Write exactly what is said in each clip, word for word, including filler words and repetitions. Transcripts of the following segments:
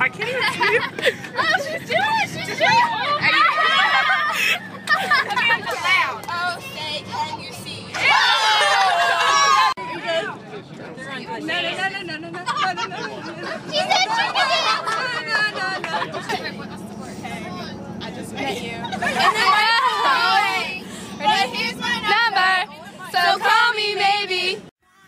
I can't even see. Oh, she's doing it! She's doing it! Oh, say, can you see? No, no, no, no, no, no, no, no, no, no. She said she did it! No, no, no. I just met you. And then Ready? Here's my number. So call me maybe.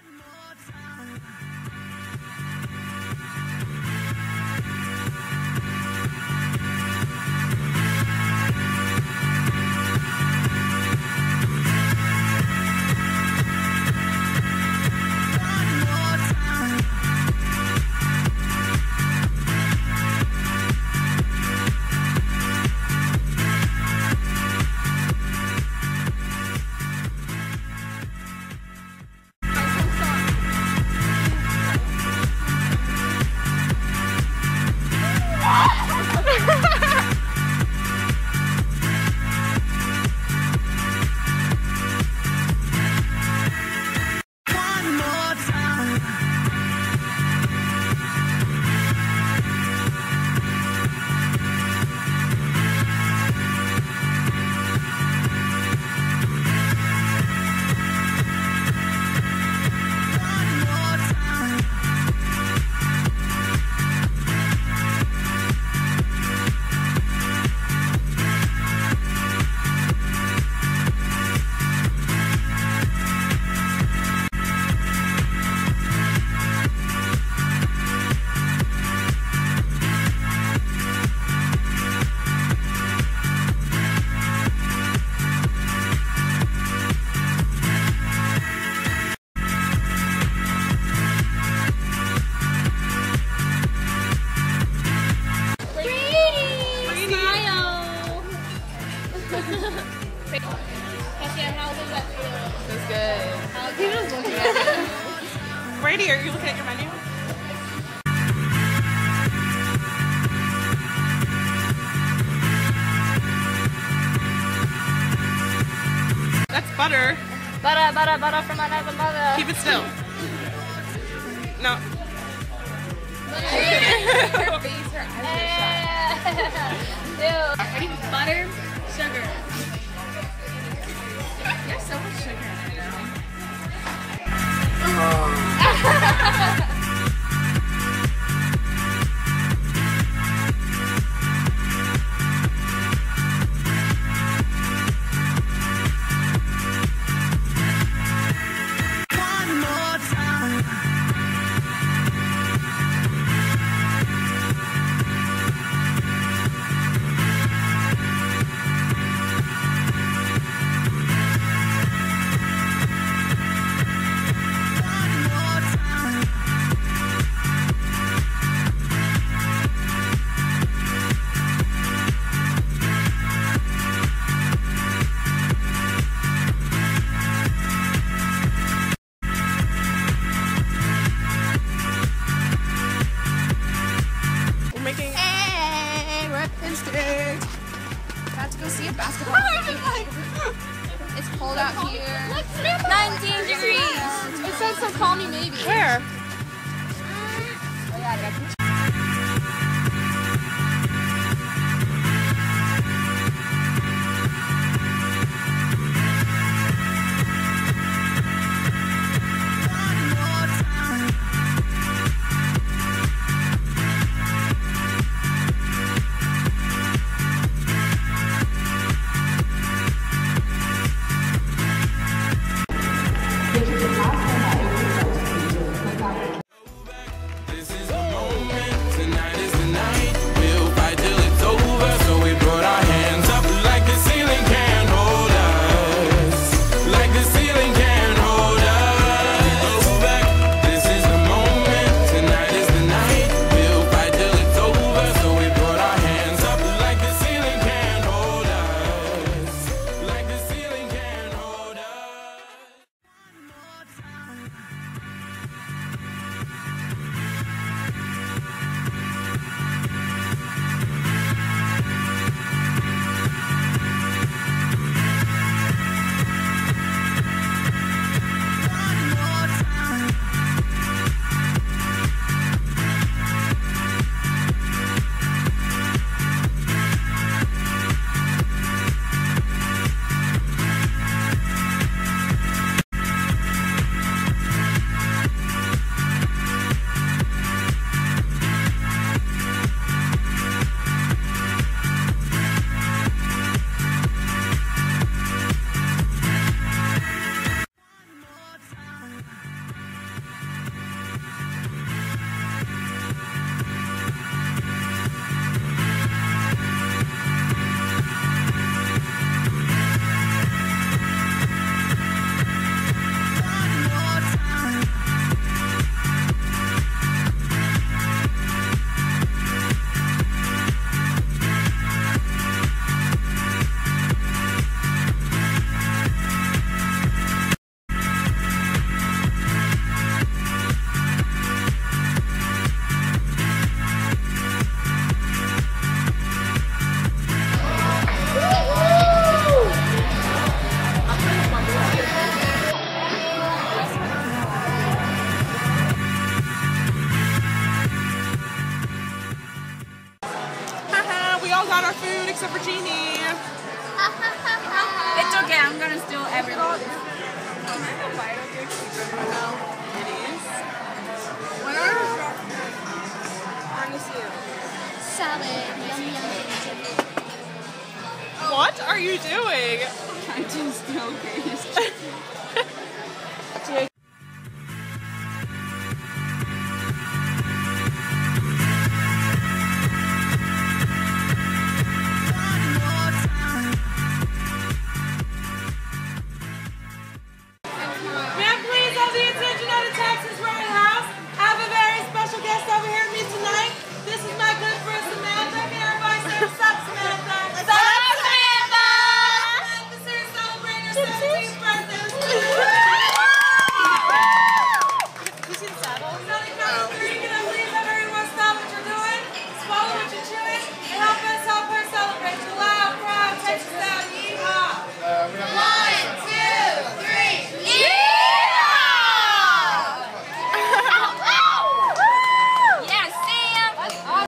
That's good. He was looking at me. Brady, are you looking at your menu? That's butter. Butter, butter, butter from another mother. Keep it still. No. Her face, her eyes are shut. Ready? Butter, sugar. There's so much sugar in it now. About to go see a basketball game. It's cold out here. nineteen degrees. It says so call me maybe. Where? Oh yeah, I got this. except for Jeannie. It's okay, I'm gonna steal everything. What are Salad. Yum yum. What are you doing? I just steal Grace. Man,